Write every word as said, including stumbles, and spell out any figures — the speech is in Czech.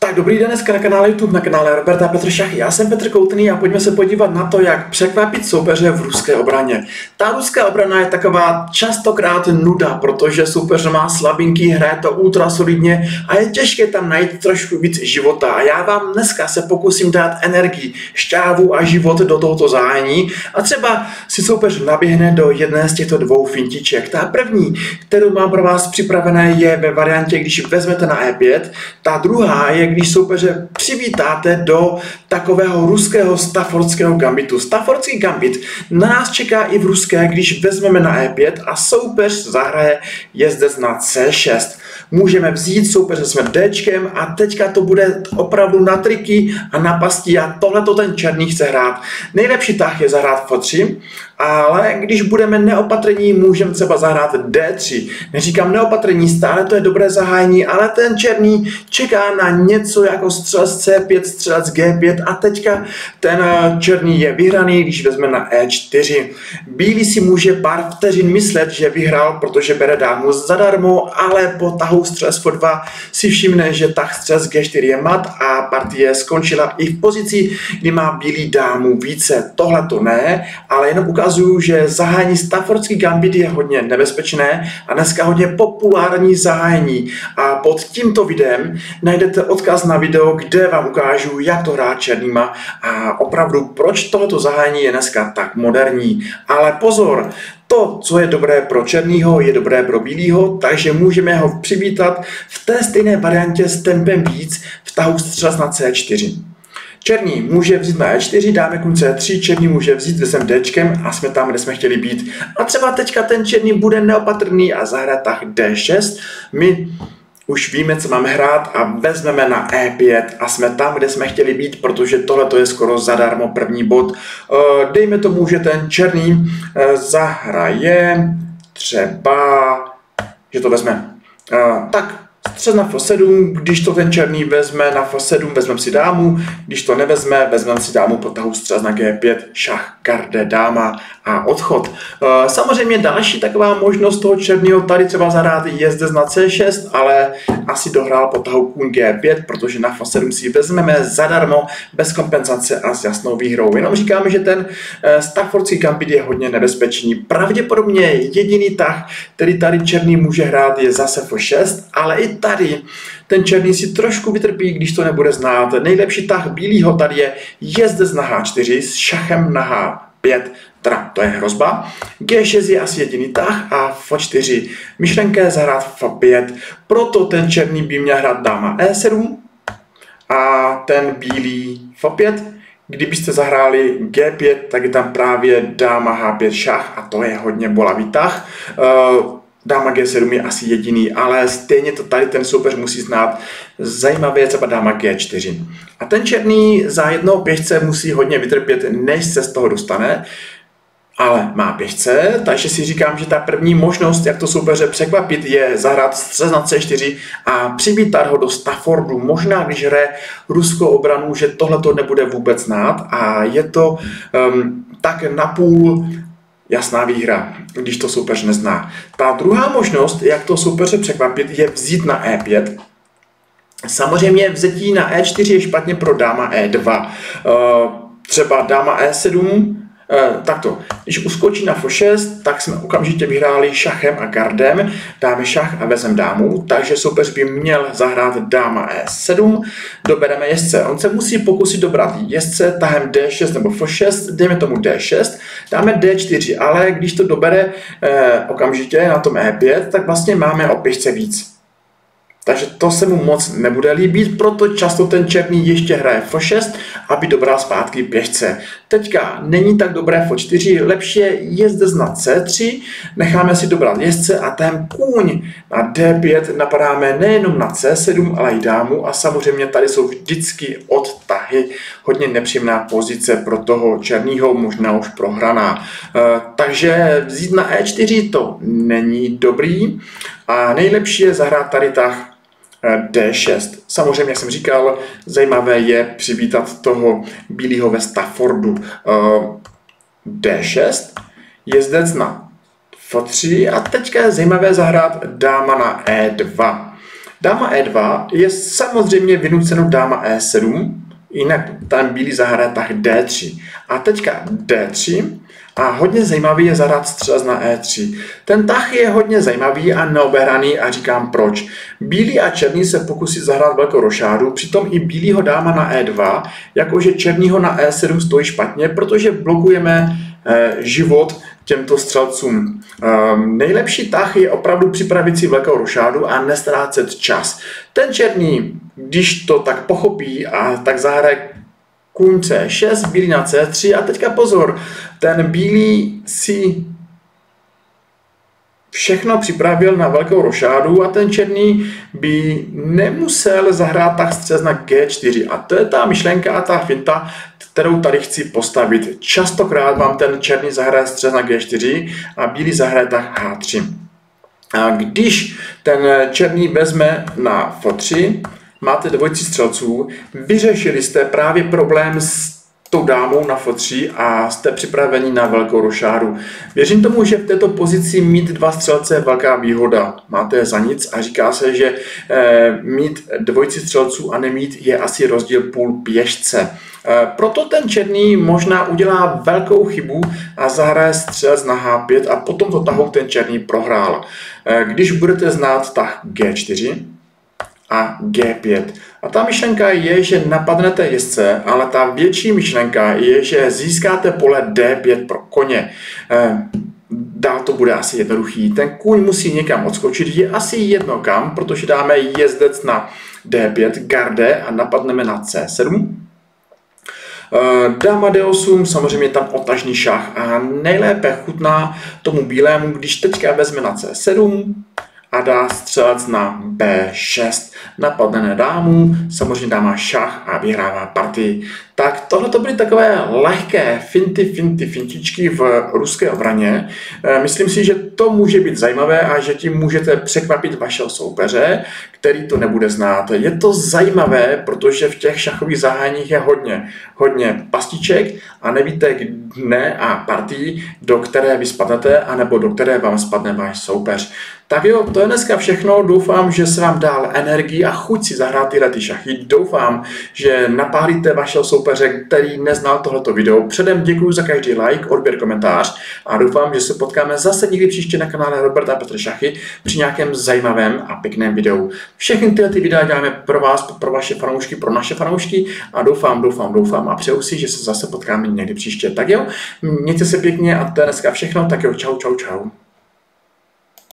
Tak dobrý den dneska na kanále YouTube, na kanále Roberta Petr Šachy. Já jsem Petr Koutný a pojďme se podívat na to, jak překvapit soupeře v ruské obraně. Ta ruská obrana je taková častokrát nuda, protože soupeř má slabinky, hraje to ultra solidně a je těžké tam najít trošku víc života. A já vám dneska se pokusím dát energii, šťávu a život do tohoto zájení a třeba si soupeř naběhne do jedné z těchto dvou fintiček. Ta první, kterou mám pro vás připravené, je ve variantě, když vezmete na E pět, ta druhá je, když soupeře přivítáte do takového ruského staffordského gambitu. Staffordský gambit na nás čeká i v ruské, když vezmeme na E pět a soupeř zahraje jezdec na C šest. Můžeme vzít soupeře s Dčkem a teďka to bude opravdu na triky a na pasti a tohle to ten černý chce hrát. Nejlepší tah je zahrát F tři, ale když budeme neopatrní, můžeme třeba zahrát D tři. Neříkám neopatrní, stále to je dobré zahájení, ale ten černý čeká na něco jako střelec C pět, střelec G pět a teďka ten černý je vyhraný, když vezme na E čtyři. Bílý si může pár vteřin myslet, že vyhrál, protože bere dámu zadarmo, ale po tahu střelec F dva si všimne, že tah střelec G čtyři je mat a partie skončila i v pozici, kdy má bílý dámu více. Tohle to ne, ale jenom ukazuju, že zahájení Staffordský gambit je hodně nebezpečné a dneska hodně populární zahájení. A pod tímto videem najdete odkaz na video, kde vám ukážu, jak to hrát černýma a opravdu proč tohoto zahájení je dneska tak moderní. Ale pozor, to, co je dobré pro černýho, je dobré pro bílýho, takže můžeme ho přivítat v té stejné variantě s tempem víc v tahu střelec na C čtyři. Černý může vzít na E čtyři, dáme kůň C tři, černý může vzít se Dčkem a jsme tam, kde jsme chtěli být. A třeba teďka ten černý bude neopatrný a zahraje tah D šest. My už víme, co máme hrát a vezmeme na E pět a jsme tam, kde jsme chtěli být, protože tohle je skoro zadarmo první bod. Dejme tomu, že ten černý zahraje třeba, že to vezme. Tak střed na F sedm, když to ten černý vezme na F sedm, vezmeme si dámu, když to nevezme, vezmeme si dámu po tahu střed na G pět, šach, garde, dáma a odchod. Samozřejmě další taková možnost toho černého tady třeba zahrát jezdec na C šest, ale asi dohrál po tahu kůň G pět, protože na F sedm si vezmeme zadarmo, bez kompenzace a s jasnou výhrou. Jenom říkáme, že ten Staffordský gambit je hodně nebezpečný. Pravděpodobně jediný tah, který tady černý může hrát, je zase F šest, ale i tady ten černý si trošku vytrpí, když to nebude znát. Nejlepší tah bílýho tady je jezdec na H čtyři s šachem na H pět, teda to je hrozba. G šest je asi jediný tah a F čtyři. Myšlenka je zahrát F pět, proto ten černý by měl hrát dáma E sedm a ten bílý F pět. Kdybyste zahráli G pět, tak je tam právě dáma H pět šach a to je hodně bolavý tah. Dáma G sedm je asi jediný, ale stejně to tady ten soupeř musí znát. Zajímavé je třeba dáma G čtyři. A ten černý za jednoho pěšce musí hodně vytrpět, než se z toho dostane. Ale má pěšce, takže si říkám, že ta první možnost, jak to soupeře překvapit, je zahrát střelec na C čtyři a přivítat ho do Staffordu. Možná, když hraje ruskou obranu, že tohle to nebude vůbec znát a je to um, tak napůl jasná výhra, když to soupeř nezná. Ta druhá možnost, jak to soupeře překvapit, je vzít na E pět. Samozřejmě vzetí na E čtyři je špatně pro dáma E dva. Třeba dáma E sedm, takto, když uskočí na F šest, tak jsme okamžitě vyhráli šachem a gardem, dáme šach a vezmeme dámu, takže soupeř by měl zahrát dáma E sedm, dobereme jezdce. On se musí pokusit dobrat jezdce tahem D šest nebo F šest, dejme tomu D šest, dáme D čtyři, ale když to dobere eh, okamžitě na tom E pět, tak vlastně máme o pěšce víc. Takže to se mu moc nebude líbit, proto často ten černý ještě hraje F šest, aby dobral zpátky pěšce. Teďka není tak dobré F čtyři, lepší je jezdec na C tři, necháme si dobrat jezdce a ten kůň na D pět napadáme nejenom na C sedm, ale i dámu a samozřejmě tady jsou vždycky odtahy, hodně nepříjemná pozice pro toho černýho, možná už prohraná. E, takže vzít na E čtyři to není dobrý a nejlepší je zahrát tady tah D šest. Samozřejmě, jak jsem říkal, zajímavé je přivítat toho bílého ve Staffordu. D šest, jezdec na F tři a teďka je zajímavé zahrát dáma na E dva. Dáma E dva je samozřejmě vynuceno dáma E sedm, jinak tam bílý zahraje tah D tři. A teďka D tři a hodně zajímavý je zahrát střelec na E tři. Ten tah je hodně zajímavý a neobehraný a říkám proč. Bílý a černý se pokusí zahrát velkou rošádu, přitom i bílýho dáma na E dva, jakože černýho na E sedm stojí špatně, protože blokujeme eh, život těmto střelcům. Um, nejlepší tah je opravdu připravit si velkou rošádu a nestrácet čas. Ten černý, když to tak pochopí a tak zahraje kůň C šest, bílý na C tři a teďka pozor, ten bílý si všechno připravil na velkou rošádu a ten černý by nemusel zahrát tah střelec na G čtyři. A to je ta myšlenka a ta finta, kterou tady chci postavit. Častokrát vám ten černý zahraje střelec na G čtyři a bílý zahraje tah H tři. A když ten černý vezme na F tři, máte dvojici střelců, vyřešili jste právě problém s tou dámou na F tři a jste připraveni na velkou rošádu. Věřím tomu, že v této pozici mít dva střelce je velká výhoda. Máte je za nic a říká se, že eh, mít dvojici střelců a nemít je asi rozdíl půl pěšce. Eh, proto ten černý možná udělá velkou chybu a zahraje střelec na H pět a po tomto tahu ten černý prohrál. Eh, když budete znát tah G čtyři, a G pět. A ta myšlenka je, že napadnete jezdce, ale ta větší myšlenka je, že získáte pole D pět pro koně. Dál to bude asi jednoduchý. Ten kůň musí někam odskočit, je asi jedno kam, protože dáme jezdec na D pět, garde a napadneme na C sedm. Dáma D osm, samozřejmě tam otažný šach a nejlépe chutná tomu bílému, když teďka vezme na C sedm, a dá střelec na B šest. Napadne dámu, samozřejmě dáma šach a vyhrává partii. Tak tohle to byly takové lehké finty, finty, fintičky v ruské obraně. Myslím si, že to může být zajímavé a že tím můžete překvapit vašeho soupeře, který to nebude znát. Je to zajímavé, protože v těch šachových zahájeních je hodně, hodně pastiček a nevíte dne a partii, do které vy spadnete, anebo do které vám spadne váš soupeř. Tak jo, to je dneska všechno. Doufám, že se vám dal energii a chuť si zahrát tyhle ty šachy. Doufám, že napálíte vašeho soupeře, který neznal tohleto video. Předem děkuji za každý like, odběr, komentář a doufám, že se potkáme zase někdy příště na kanále Robert a Petr Šachy při nějakém zajímavém a pěkném videu. Všechny tyhle ty videa děláme pro vás, pro vaše fanoušky, pro naše fanoušky a doufám, doufám, doufám a přeju si, že se zase potkáme někdy příště. Tak jo, mějte se pěkně a to je dneska všechno. Tak jo, čau, čau, čau.